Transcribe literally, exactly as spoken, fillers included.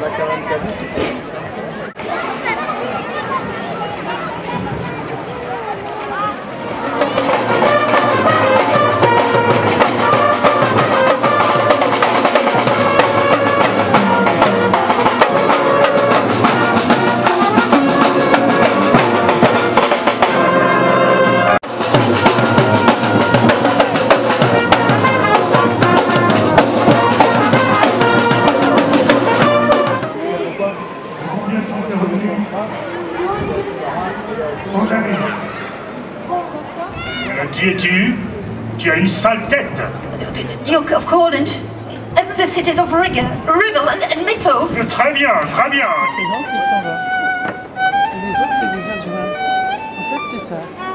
Qui es-tu? Tu as une sale tête. Duke of Courland, the cities of Riga, Rivell and, and Mitto. Très bien, très bien. Les gens qui s'en va. Et les autres, c'est des adjoints. En fait, c'est ça.